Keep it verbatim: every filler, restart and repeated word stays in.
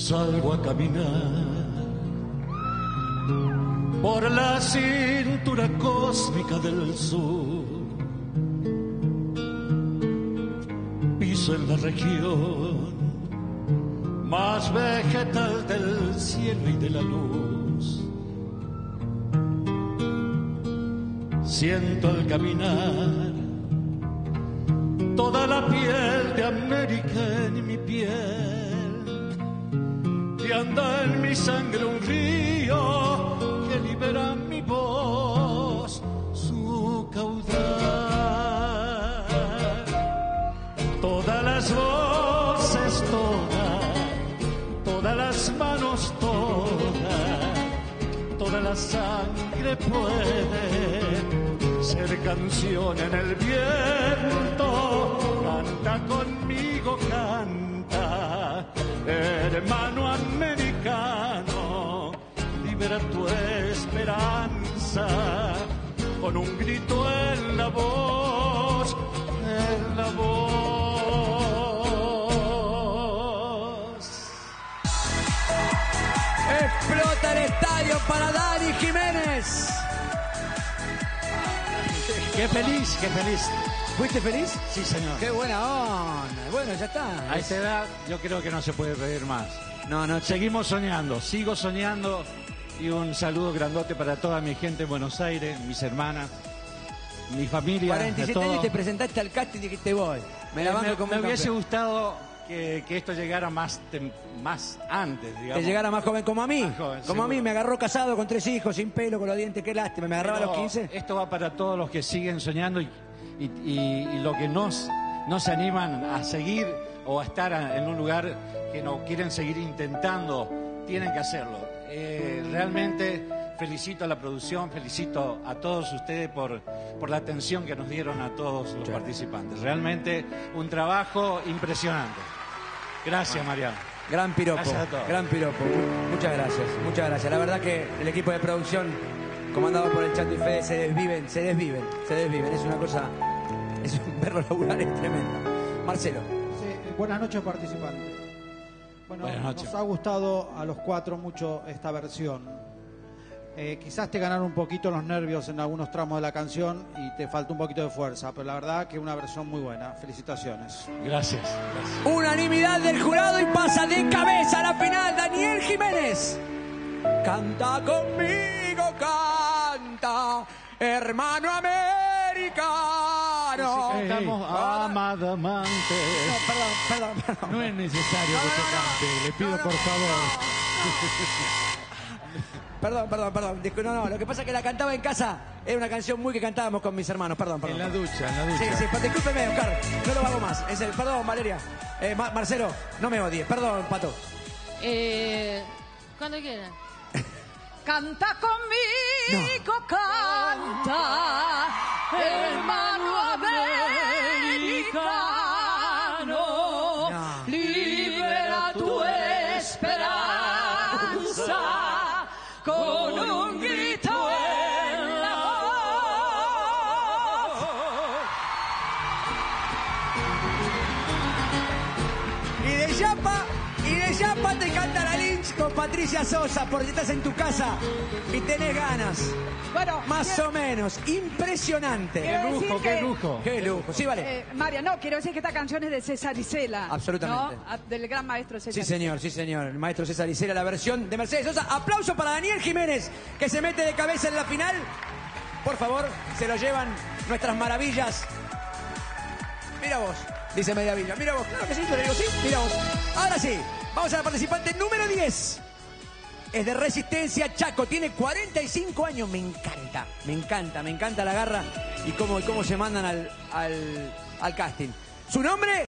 salgo a caminar por la cintura cósmica del sur. Piso en la región más vegetal del cielo y de la luz. Siento al caminar toda la piel de América en mi piel, y anda en mi sangre un río que libera mi voz, su caudal. Todas las voces, todas, todas las manos, todas, toda la sangre puede ser canción en el viento. Canta conmigo, canta, hermano americano, libera tu esperanza con un grito en la voz, en la voz. Explota el estadio para Dani Jiménez. Qué feliz, qué feliz. ¿Fuiste feliz? Sí, señor. Qué buena onda. Bueno, ya está. A esta edad yo creo que no se puede pedir más. No, no. Seguimos soñando, sigo soñando. Y un saludo grandote para toda mi gente en Buenos Aires, mis hermanas, mi familia. cuarenta y siete todo. años te presentaste al casting y dijiste voy. Me la Eh, banco me, como me un hubiese campeón. gustado que, que esto llegara más, tem- más antes, digamos. Que llegara más joven como a mí. Más joven, como a mí, seguro. me agarró casado con tres hijos, sin pelo, con los dientes, qué lástima. Me agarraba a los Pero quince. Esto va para todos los que siguen soñando y, y, y, y los que no, no se animan a seguir o a estar a- en un lugar que no quieren seguir intentando, tienen que hacerlo. Eh, realmente felicito a la producción, felicito a todos ustedes por, por la atención que nos dieron a todos los participantes. Realmente un trabajo impresionante. Gracias, Mariano. Gran piropo, Gracias a todos. gran piropo. Muchas gracias, muchas gracias. La verdad que el equipo de producción, comandado por el Chato y Fede, se desviven, se desviven, se desviven. Es una cosa, es un perro laburar, es tremendo. Marcelo. Sí, buenas noches, participantes. Bueno, Buenas noches. nos ha gustado a los cuatro mucho esta versión. Eh, quizás te ganaron un poquito los nervios en algunos tramos de la canción y te faltó un poquito de fuerza, pero la verdad que una versión muy buena. Felicitaciones. Gracias. Gracias. Unanimidad del jurado y pasa de cabeza a la final Daniel Jiménez. Canta conmigo, canta, hermano americano. Estamos amada amante. No, perdón, perdón, perdón. No es necesario que te cante, le pido por favor. Perdón, perdón, perdón. Discu- No, no, lo que pasa es que la cantaba en casa. Era una canción muy que cantábamos con mis hermanos. Perdón, perdón. En la ducha, en la Sí, ducha. sí, pero discúlpeme, Oscar. No lo hago más. Es el, perdón, Valeria. Eh, Ma- Marcelo, no me odies. Perdón, Pato. Eh, cuando quieran. Canta conmigo, canta, hermano americano, No. libera tu esperanza con un grito en la voz. Y de Yapa, y de Yapa te canta la Lynch con Patricia Sosa, porque estás en tu casa y tenés ganas. Bueno, Más quiero- o menos. Impresionante. Quiero decir Lujo, qué que- lujo. Qué lujo. Sí, vale. Eh, María, no, quiero decir que esta canción es de César Isela. Absolutamente. ¿no? A- Del gran maestro César. Sí, señor, sí, señor. El maestro César Isela, la versión de Mercedes Sosa. Aplauso para Daniel Jiménez, que se mete de cabeza en la final. Por favor, se lo llevan nuestras maravillas. Mira vos, dice Mediavilla. Mira vos, claro que sí, yo le digo sí, mira vos. Ahora sí, vamos a la participante número diez. Es de Resistencia Chaco, tiene cuarenta y cinco años. Me encanta, me encanta, me encanta la garra y cómo, y cómo se mandan al, al, al casting. ¿Su nombre?